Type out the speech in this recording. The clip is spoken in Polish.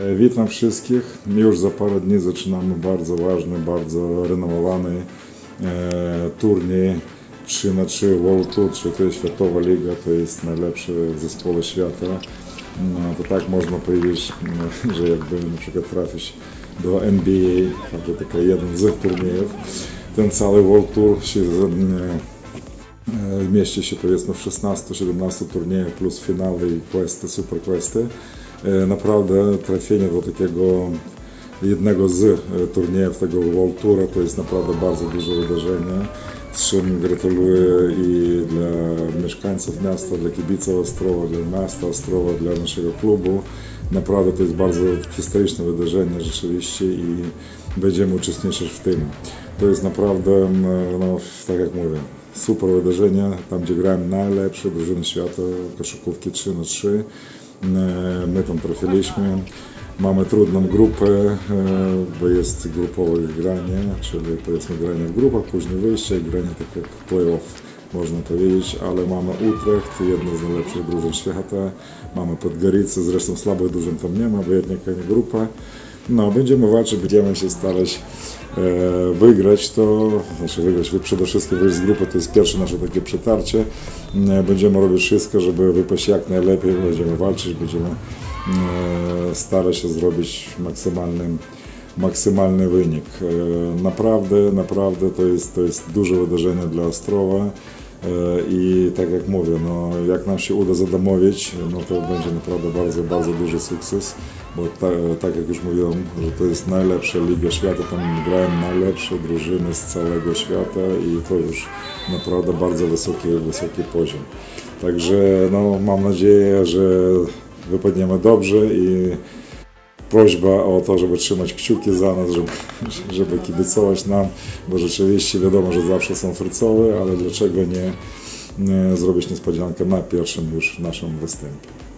Witam wszystkich. Już za parę dni zaczynamy bardzo ważny, bardzo renomowany turniej 3x3 World Tour, czyli to jest światowa liga, to jest najlepsze zespoły świata. No, to tak można powiedzieć, że jakby na przykład trafić do NBA, to taki jeden z turniejów. Ten cały World Tour się mieści się powiedzmy w 16-17 turniejach plus finały i questy, super questy. Naprawdę trafienie do takiego jednego z turniejów tego World Toura to jest naprawdę bardzo duże wydarzenie, z czym gratuluję i dla mieszkańców miasta, dla kibiców Ostrowa, dla miasta Ostrowa, dla naszego klubu. Naprawdę to jest bardzo historyczne wydarzenie rzeczywiście i będziemy uczestniczyć w tym. To jest naprawdę, no, tak jak mówię, super wydarzenie, tam gdzie grałem najlepsze drużyny świata, koszykówki 3x3. My tam trafiliśmy. Mamy trudną grupę, bo jest grupowe granie, czyli powiedzmy granie w grupach, później wyjście, granie tak jak play-off można powiedzieć, ale mamy Utrecht, jedną z najlepszych drużyn świata, mamy Podgoricę, zresztą słabych drużyn tam nie ma, bo jednak nie grupa. No, będziemy walczyć, będziemy się starać wygrać to, znaczy wygrać, przede wszystkim wyjść z grupy, to jest pierwsze nasze takie przetarcie. Będziemy robić wszystko, żeby wypaść jak najlepiej, będziemy walczyć, będziemy starać się zrobić maksymalny wynik. Naprawdę to jest duże wydarzenie dla Ostrowa i tak jak mówię, no, jak nam się uda zadomowić, no to będzie naprawdę bardzo duży sukces, bo tak jak już mówiłem, że to jest najlepsza liga świata, tam grają najlepsze drużyny z całego świata i to już naprawdę bardzo wysoki poziom. Także no, mam nadzieję, że wypadniemy dobrze i prośba o to, żeby trzymać kciuki za nas, żeby kibicować nam, bo rzeczywiście wiadomo, że zawsze są frycowe, ale dlaczego nie zrobić niespodziankę na pierwszym już naszym występie.